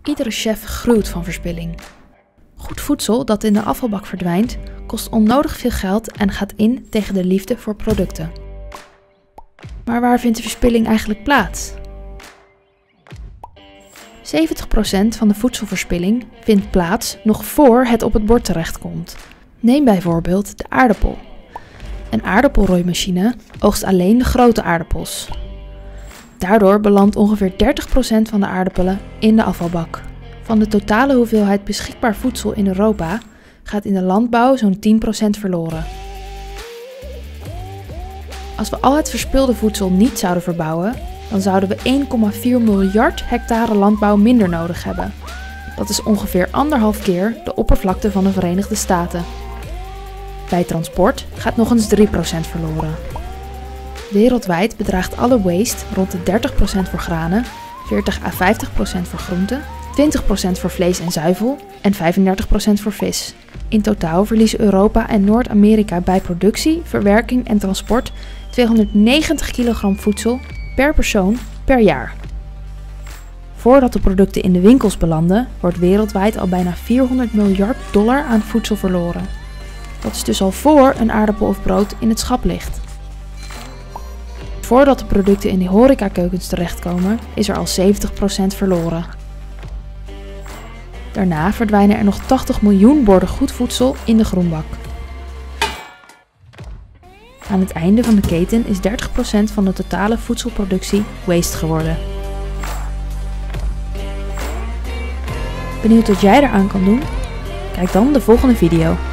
Iedere chef gruwt van verspilling. Goed voedsel dat in de afvalbak verdwijnt, kost onnodig veel geld en gaat in tegen de liefde voor producten. Maar waar vindt de verspilling eigenlijk plaats? 70% van de voedselverspilling vindt plaats nog voor het op het bord terechtkomt. Neem bijvoorbeeld de aardappel. Een aardappelrooimachine oogst alleen de grote aardappels. Daardoor belandt ongeveer 30% van de aardappelen in de afvalbak. Van de totale hoeveelheid beschikbaar voedsel in Europa gaat in de landbouw zo'n 10% verloren. Als we al het verspilde voedsel niet zouden verbouwen, dan zouden we 1,4 miljard hectare landbouw minder nodig hebben. Dat is ongeveer 1,5 keer de oppervlakte van de Verenigde Staten. Bij transport gaat nog eens 3% verloren. Wereldwijd bedraagt alle waste rond de 30% voor granen, 40 à 50% voor groenten, 20% voor vlees en zuivel en 35% voor vis. In totaal verliezen Europa en Noord-Amerika bij productie, verwerking en transport 290 kilogram voedsel per persoon per jaar. Voordat de producten in de winkels belanden, wordt wereldwijd al bijna $400 miljard aan voedsel verloren. Dat is dus al voor een aardappel of brood in het schap ligt. Voordat de producten in de horecakeukens terechtkomen, is er al 70% verloren. Daarna verdwijnen er nog 80 miljoen borden goed voedsel in de groenbak. Aan het einde van de keten is 30% van de totale voedselproductie waste geworden. Benieuwd wat jij eraan kan doen? Kijk dan de volgende video.